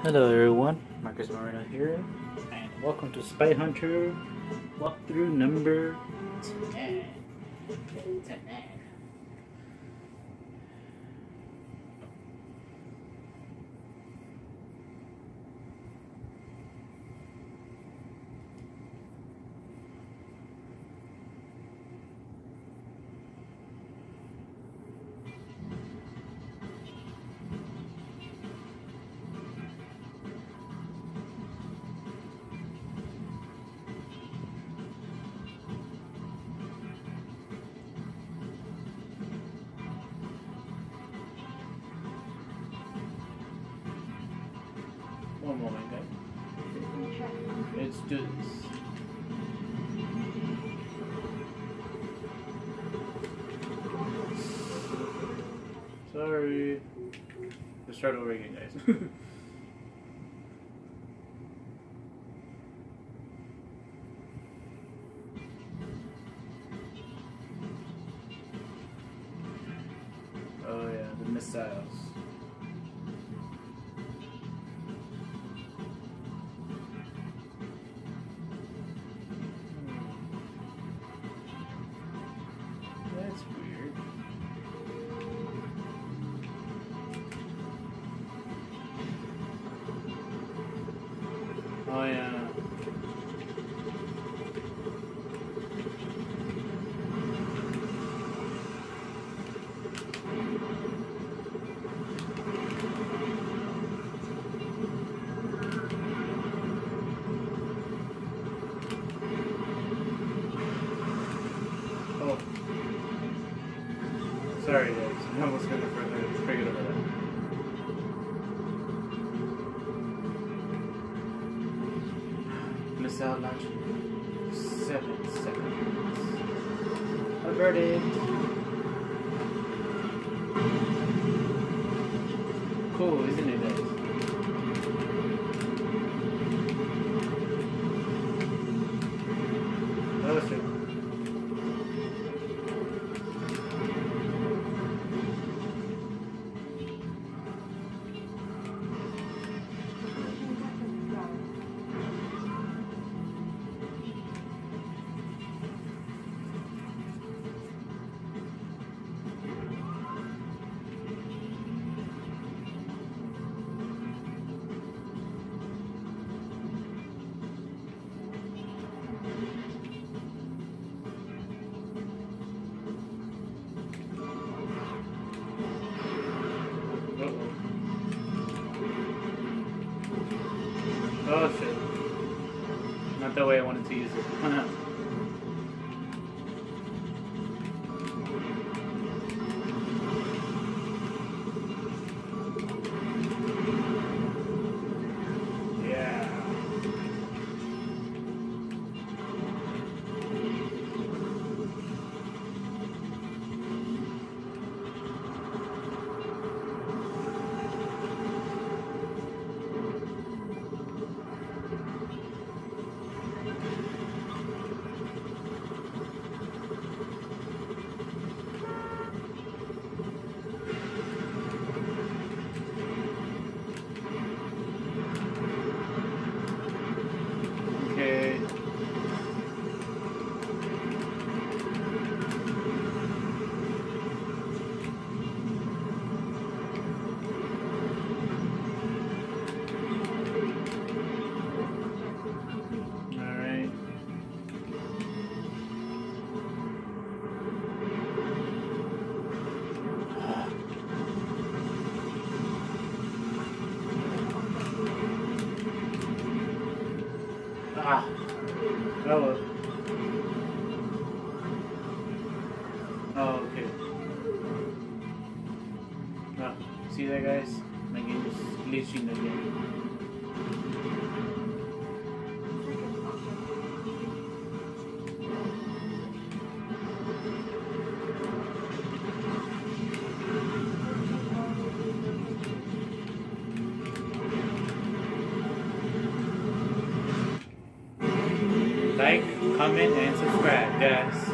Hello everyone, Marcus Moreno here, and welcome to Spy Hunter walkthrough number 10. 10. One moment, guys. Let's do this. Sorry. Let's start over again, guys. Oh yeah, the missiles. That's weird. Oh yeah. Oh. Sorry guys, I almost got forget about that. Missile launch. 7 seconds. Averted. Cool, isn't it, guys? Oh shit. Oh shit. Not the way I wanted to use it. Oh no. Yeah. Okay. Alright. Ah. Oh well. Oh, okay. Ah, see that, guys? My game is glitching again. Like, comment, and subscribe, guys.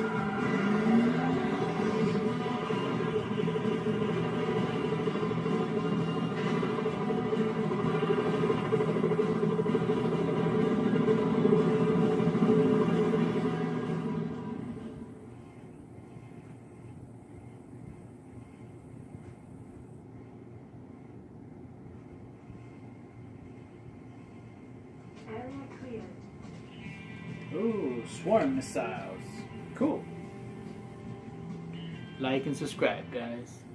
Ooh, swarm missiles. Cool. Like and subscribe, guys.